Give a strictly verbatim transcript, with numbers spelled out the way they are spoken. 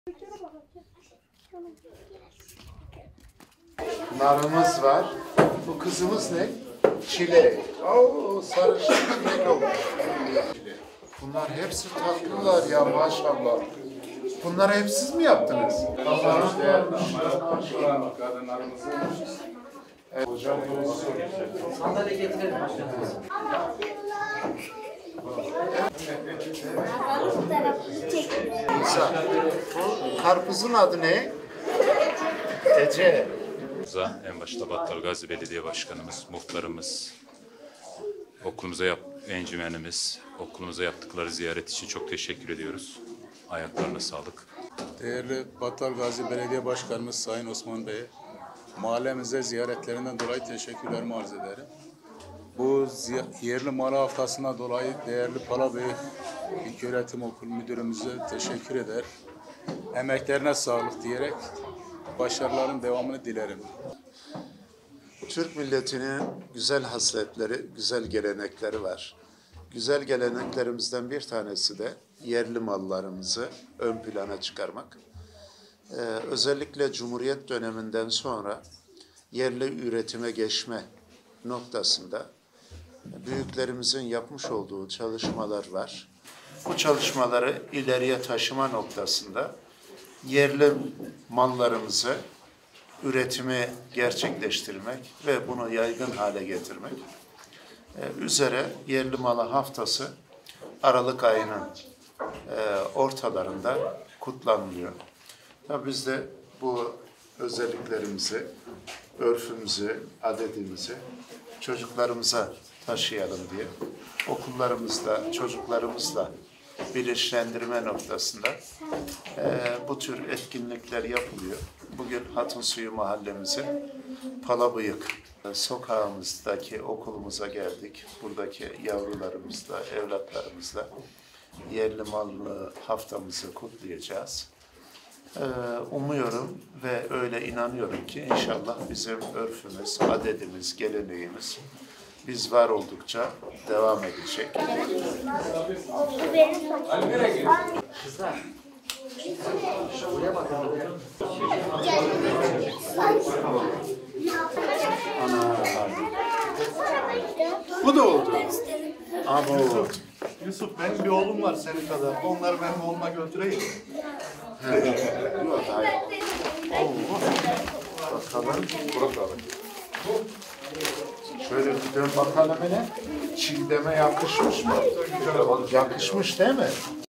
Narımız var. Bu kızımız ne? Çilek. Oo, sarışın çilek oldu. Bunlar hepsi tatlılar ya maşallah. Bunları hep siz mi yaptınız? Allah'ım değerli. Evet. Hocam Sandalye getirelim başkanımız. İsa, bu karpuzun adı ne? Ece. En başta Battal Gazi Belediye Başkanımız, muhtarımız, okulumuza yap, encümenimiz, okulumuza yaptıkları ziyaret için çok teşekkür ediyoruz. Ayaklarına sağlık. Değerli Battal Gazi Belediye Başkanımız Sayın Osman Bey'e mahallemize ziyaretlerinden dolayı teşekkürlerimi arz ederim. Bu yerli malı haftasına dolayı değerli Palabey İlköğretim Okulu Müdürümüze teşekkür eder. Emeklerine sağlık diyerek başarıların devamını dilerim. Türk milletinin güzel hasletleri, güzel gelenekleri var. Güzel geleneklerimizden bir tanesi de yerli mallarımızı ön plana çıkarmak. Ee, özellikle Cumhuriyet döneminden sonra yerli üretime geçme noktasında büyüklerimizin yapmış olduğu çalışmalar var. Bu çalışmaları ileriye taşıma noktasında yerli mallarımızı üretimi gerçekleştirmek ve bunu yaygın hale getirmek ee, üzere yerli malı haftası Aralık ayının e, ortalarında kutlanılıyor. Tabii biz de bu özelliklerimizi, örfümüzü, adetimizi çocuklarımıza taşıyalım diye okullarımızda, çocuklarımızla bilinçlendirme noktasında e, bu tür etkinlikler yapılıyor. Bugün Hatunsuyu mahallemizin Palabıyık sokağımızdaki okulumuza geldik. Buradaki yavrularımızla, evlatlarımızla yerli mallı haftamızı kutlayacağız. Ee, umuyorum ve öyle inanıyorum ki inşallah bizim örfümüz, adetimiz, geleneğimiz biz var oldukça devam edecek. Kızlar. Buraya bakın. Ana. Bu da oldu. Ama oldu. Yusuf, benim bir oğlum var senin kadar. Onları benim oğluma götüreyim. Yok, hayır. Bakalım. Bakalım. Şöyle bir dön bakalım hele. Çiğdeme yakışmış mı? Yakışmış değil mi?